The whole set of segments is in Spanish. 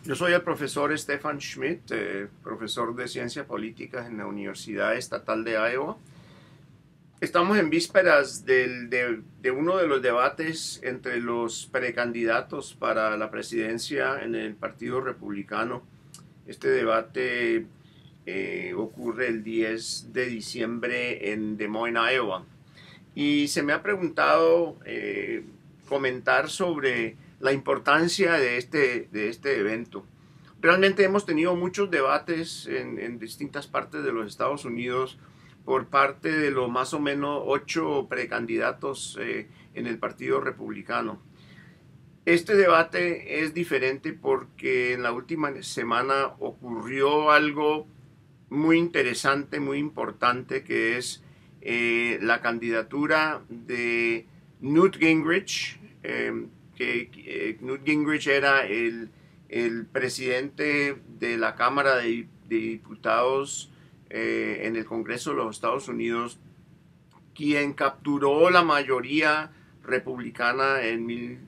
Yo soy el profesor Stefan Schmidt, profesor de Ciencias Políticas en la Universidad Estatal de Iowa. Estamos en vísperas de uno de los debates entre los precandidatos para la presidencia en el Partido Republicano. Este debate ocurre el 10 de diciembre en Des Moines, Iowa. Y se me ha preguntado comentar sobre la importancia de este evento. Realmente hemos tenido muchos debates en distintas partes de los Estados Unidos por parte de los más o menos 8 precandidatos en el Partido Republicano. Este debate es diferente porque en la última semana ocurrió algo muy interesante, muy importante, que es la candidatura de Newt Gingrich, Newt Gingrich era el presidente de la Cámara de Diputados en el Congreso de los Estados Unidos, quien capturó la mayoría republicana en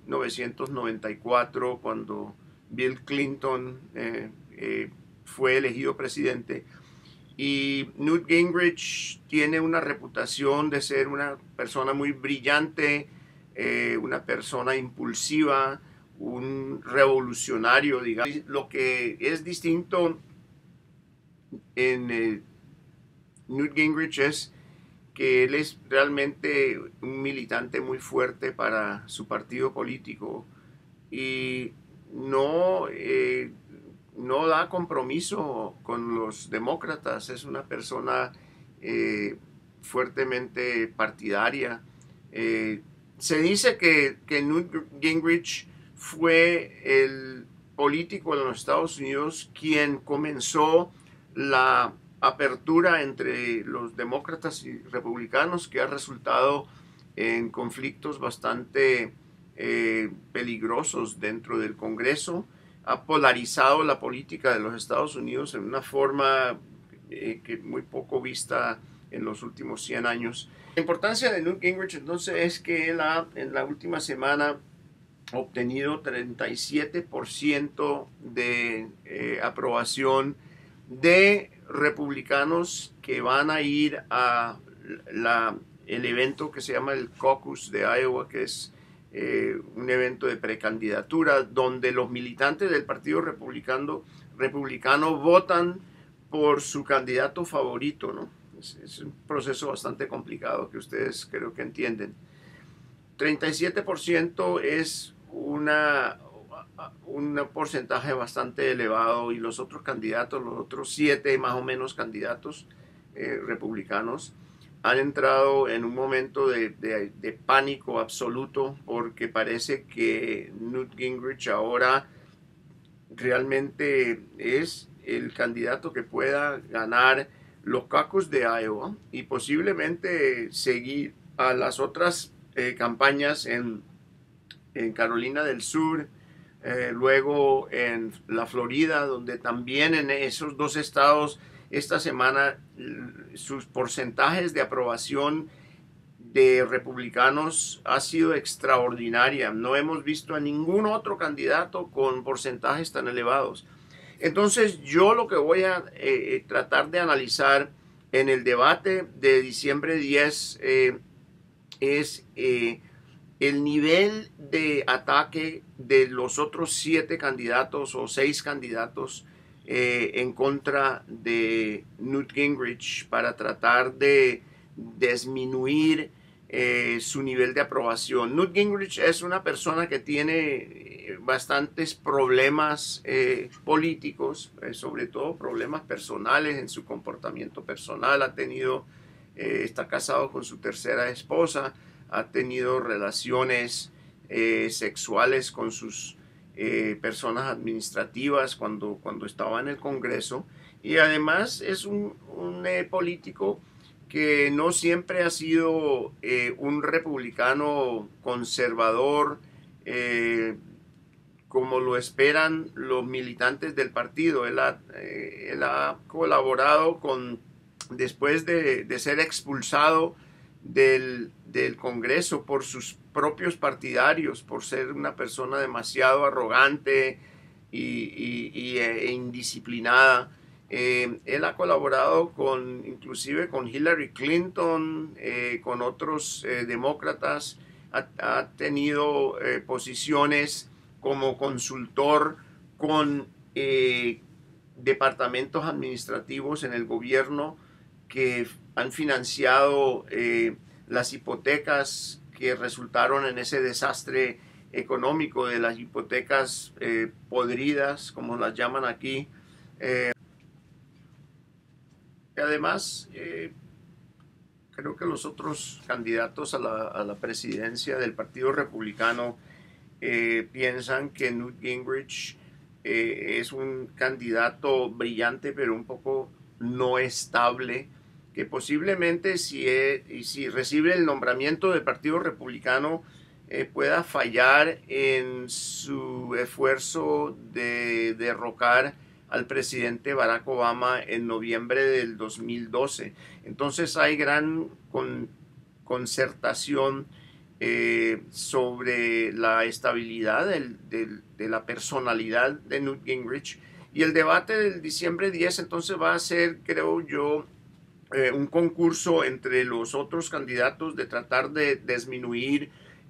1994 cuando Bill Clinton fue elegido presidente. Y Newt Gingrich tiene una reputación de ser una persona muy brillante, una persona impulsiva, un revolucionario, digamos. Lo que es distinto en Newt Gingrich es que él es realmente un militante muy fuerte para su partido político y no da compromiso con los demócratas. Es una persona fuertemente partidaria. Se dice que Newt Gingrich fue el político de los Estados Unidos quien comenzó la apertura entre los demócratas y republicanos, que ha resultado en conflictos bastante peligrosos dentro del Congreso. Ha polarizado la política de los Estados Unidos en una forma que muy poco vista en los últimos 100 años. La importancia de Newt Gingrich entonces es que él en la última semana obtenido 37% de aprobación de republicanos que van a ir a el evento que se llama el Caucus de Iowa, que es un evento de precandidatura donde los militantes del Partido Republicano votan por su candidato favorito, ¿no? Es un proceso bastante complicado que ustedes creo que entienden. 37% es un porcentaje bastante elevado, y los otros candidatos, los otros 7 más o menos candidatos republicanos, han entrado en un momento de pánico absoluto porque parece que Newt Gingrich ahora realmente es el candidato que pueda ganar los caucus de Iowa y posiblemente seguir a las otras campañas en Carolina del Sur, luego en la Florida, donde también en esos 2 estados esta semana sus porcentajes de aprobación de republicanos ha sido extraordinaria. No hemos visto a ningún otro candidato con porcentajes tan elevados. Entonces yo lo que voy a tratar de analizar en el debate de diciembre 10 es el nivel de ataque de los otros 7 candidatos o 6 candidatos en contra de Newt Gingrich para tratar de disminuir su nivel de aprobación. Newt Gingrich es una persona que tiene bastantes problemas políticos, sobre todo problemas personales en su comportamiento personal. Está casado con su tercera esposa, ha tenido relaciones sexuales con sus personas administrativas cuando estaba en el Congreso, y además es un político que no siempre ha sido un republicano conservador como lo esperan los militantes del partido. Él ha colaborado después de ser expulsado del Congreso por sus propios partidarios, por ser una persona demasiado arrogante e indisciplinada. Él ha colaborado inclusive con Hillary Clinton, con otros demócratas, ha tenido posiciones como consultor con departamentos administrativos en el gobierno que han financiado las hipotecas que resultaron en ese desastre económico de las hipotecas podridas, como las llaman aquí. Además, creo que los otros candidatos a la presidencia del Partido Republicano piensan que Newt Gingrich es un candidato brillante, pero un poco no estable, que posiblemente si recibe el nombramiento del Partido Republicano pueda fallar en su esfuerzo de derrocar al presidente Barack Obama en noviembre del 2012. Entonces hay gran concertación sobre la estabilidad de la personalidad de Newt Gingrich, y el debate del diciembre 10 entonces va a ser, creo yo, un concurso entre los otros candidatos de tratar de disminuir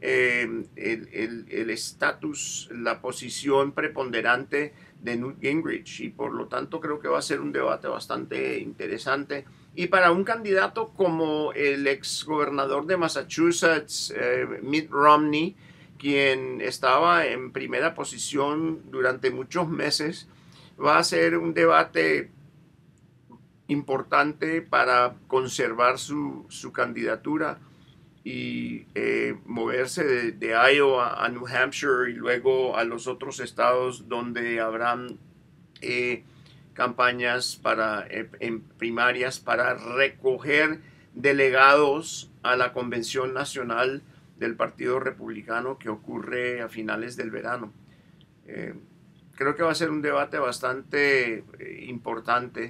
el estatus, la posición preponderante de Newt Gingrich, y por lo tanto creo que va a ser un debate bastante interesante. Y para un candidato como el ex gobernador de Massachusetts, Mitt Romney, quien estaba en primera posición durante muchos meses, va a ser un debate importante para conservar su candidatura y moverse de Iowa a New Hampshire y luego a los otros estados donde habrán campañas en primarias para recoger delegados a la convención nacional del Partido Republicano que ocurre a finales del verano. Creo que va a ser un debate bastante importante.